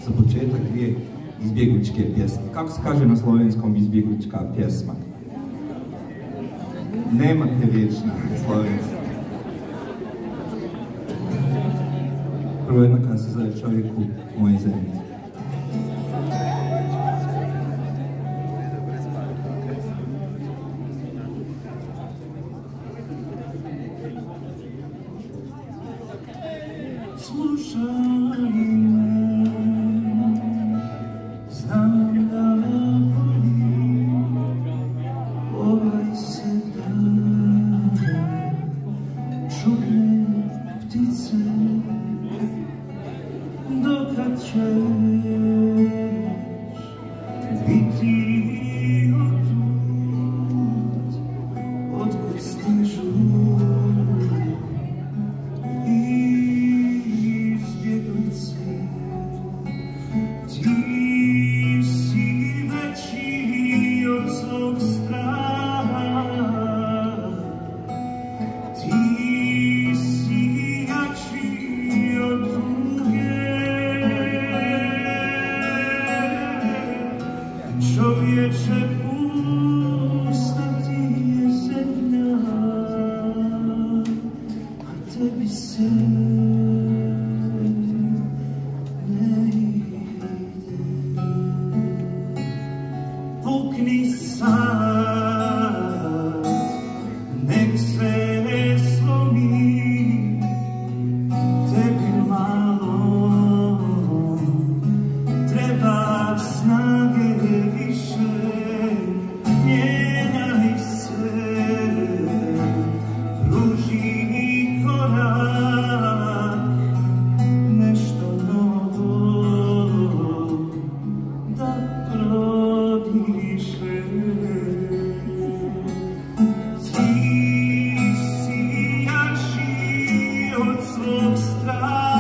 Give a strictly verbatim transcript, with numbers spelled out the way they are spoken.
za početak dvije izbjegličke pjesme. Kako se kaže na slovenskom izbjeglička pjesma? Nemate riječ na slovenskom. Prvo jedna kada se zove Čovjeku moje zemlje. Slušaj me, znam da boli ovaj se dan, čudne ptice, dokad ćeš biti otud, otkud stižu čovječe, pusta ti je zemlja, a tebi se ne ide. Pukni sad, nek se slomi, tebi malo treba snage. Ti si jači od svog straha.